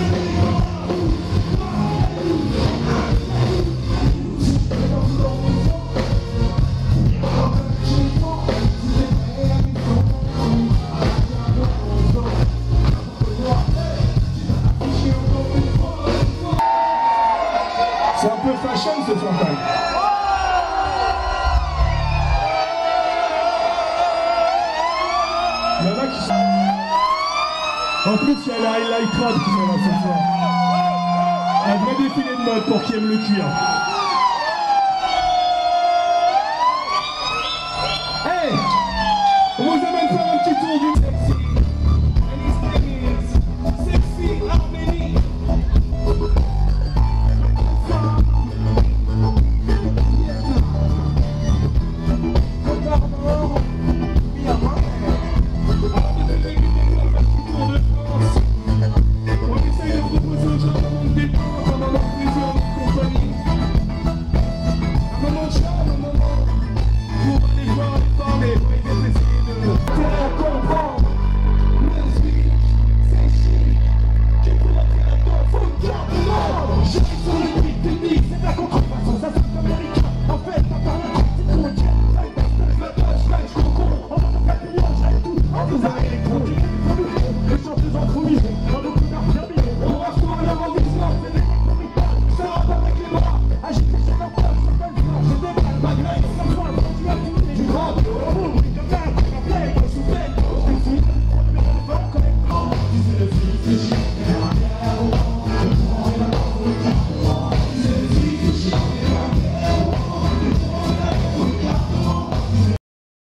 C'est un peu fashion ce soir quand même. Il y en a qui sont... En plus, il y a la highlight road qui sont là ce soir. Un vrai défilé de mode pour qui aime le cuir. Hey, on vous amène faire un petit tour du... Sexy Arménie. Just